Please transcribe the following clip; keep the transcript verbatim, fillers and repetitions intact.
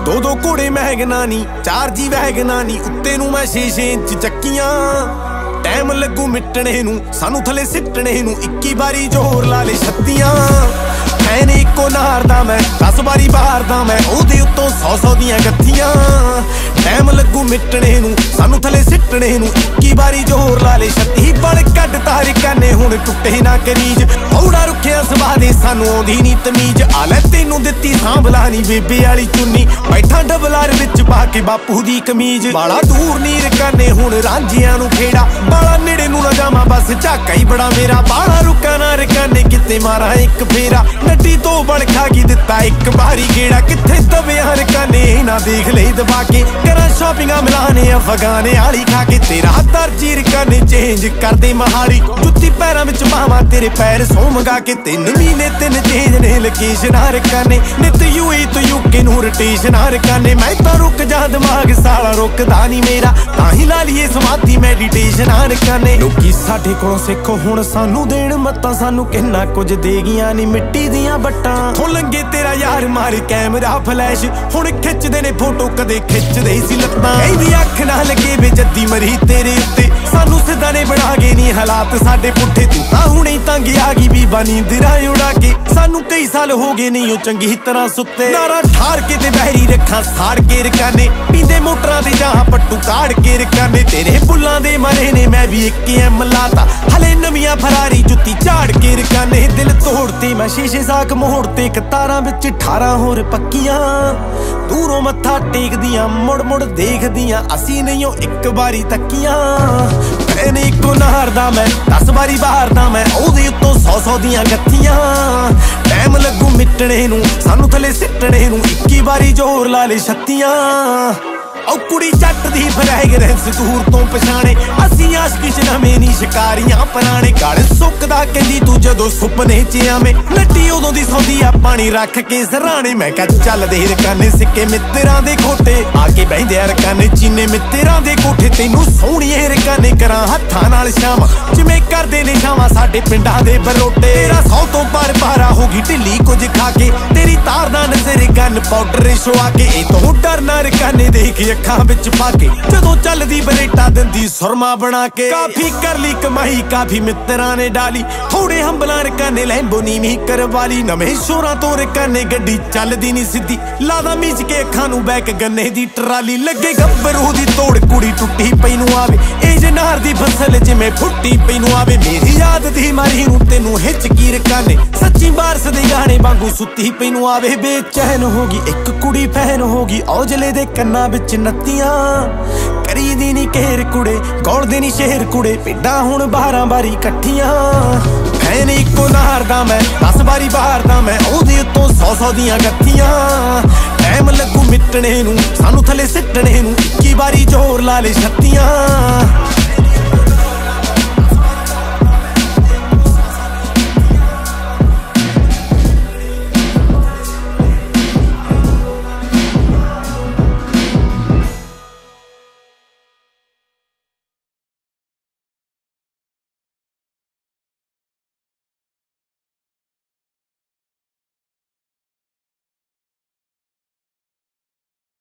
दो दो घोड़े महगना नी, चार जी वैगना नी, उत्ते नू मैं छे छे इंच चक्कियां। टाइम लगू मिटने नू, सानू थले सिटने नू, इक्की बारी जोर ला ले छत्तियां। फैन इको नारदा मैं, दस बारी बारदा मैं, ओदे उत्तों सौ सौ दियां गत्थियां। टाइम लगू मिटने नू, सानू थले सिटने नू, इक्की बारी जोर ला ले छत्ती। बड़ कट तार काने हुण टुटे ना करीज, थोड़ा रुखिया सवादे सानू आउंदी नी तमीज। आले तेनू दित्ती सांभला नी बेबे वाली चुन्नी, बैठा डबलार विच पा के बापू दी कमीज। बाला दूर नी रकाने हुण रांझियां नू खेड़ा, बाला नेड़े नू ना जावां बस झाका ही बड़ा मेरा। बाला रुका ना रकाने किते मारा एक फेरा, नड्डी तो बड़ खा के दित्ता एक बारी गेड़ा। किथे दबिया रकाने ना देख ले दबा के, करा शॉपिंगा मिलाने अफगाने आली खा के। तेरा दर्जी रकाने चेंज कर दे महाली, जुत्ती पैरां विच पावां तेरे पैर सौ मंगा के। तीन महीने तीन चेंज ने लोकेशन रकाने, नित यूए तो यूके नू रोटेशन रकाने। मैं तो रुक जा दिमाग साला रुकदा नी मेरा, तां ही ला लीए समाधि मैडिटेशन रकाने। लोकी साडे कोलों सिखो हुण सानू देण मत्तां, सानू किन्ना कुछ दे गियां नी मिट्टी दियां बट्टां। थों लंगे तेरा यार मारे कैमरा फ्लैश, हुण खिचदे ने फोटो कदे खिचदे सी लत्तां। कहदी अख ना लगे वे जद्दी मरी तेरे उत्ते, सानू सिद्धा ने बना गए नी हालात साडे पुट्ठे। तू तां हुणे ही तंग आ गई बीबा नींदरां उड़ा के, सानू कई साल हो गए नहीं ओ चंगी तरह सुत्ते। नारा ठार के ते बहरी रखां साड़ के रकाने, पींदे मोटरां ते जहां पट्टू काड़ के रकाने। तेरे बुल्लां दे मरे ने मैं भी इक एम लाता, हले नवियां फरारी जुत्ती झाड़ के रकाने। दिल तोड़ते मैं शीशे साक मोड़ते, कतारां विच अठारां होर पक्कियां। दूरों मत्था टेकदियां मुड़ मुड़ देखदियां, असी नहीं ओ इक बारी तक्कियां। फैन इको नारदा मैं, दस बारी बारदा मैं, ओदे उत्तों सौ सौ दियां गत्थियां। टाइम लगू मिटने नू, सानू थले सिटने नू, इक्की बारी जोर ला ले छत्तियां। औ कुड़ी जट दी फ्रैगरेंस दूर तो पछाणे, असी आशिक नवें नी शिकारियां पुराणे। गल सुकदा कहंदी तू जदों सुपने च आवें, नड्डी उदों दी सौंदी आ पानी रख के सराणे। मैं कह चल दे रकाने सिक्के मित्तरां दे खोटे, आके बहिंदे रकाने चीने मित्तरां दे कोठे। तैनू सोहणीए रकाने करां हत्थां नाल शाम, जिवें करदे ने शावां साडे पिंडां दे बरोटे। तेरा सौ तो पर पारा हो गई ढिल्ली कुछ खा के, तेरी तार दा नज़र गन पाउडर छुआ के। ए तों डरना रकाने देख अखां विच पाके, जदों चलदी बरेटा दिंदी सुरमा बना के। काफी कर ली कमाई काफी मित्तरां ने डाली, थोड़े हंबलां रकाने लैंबो नीवीं करवाली। नवें शोरां तो रकाने गड्डी चलदी नी सिद्धी, लादा मीच के अखां नू बैक गन्ने दी ट्राली। लगे गब्बरू दी तोड़ कुड़ी टुट्टी पई नू आवे, ए जनार दी फसल जिवें फुट्टी पई नू आवे। मेरी याद दी मारी नू तेनू हिचकी रकाने, सच्ची बारस दे गाने वांगू सुत्ती पई नू आवे। बेचैन होगी एक कुड़ी फैन होगी, औजले दे कन्नां विच नत्तियां। करी दी नी घेर कुड़े, गौलदे नी शेर कुड़े, पिड्डां हुण बारां बारी कट्ठियां। फैन इको नारदा मैं, दस बारी बारदा मैं, ओदे उत्तों सौ सौ दियां गत्थियां। टाइम लगू मिटने नू, सानू थले सिटने नू, इक्की बारी जोर ला ले छत्तियां।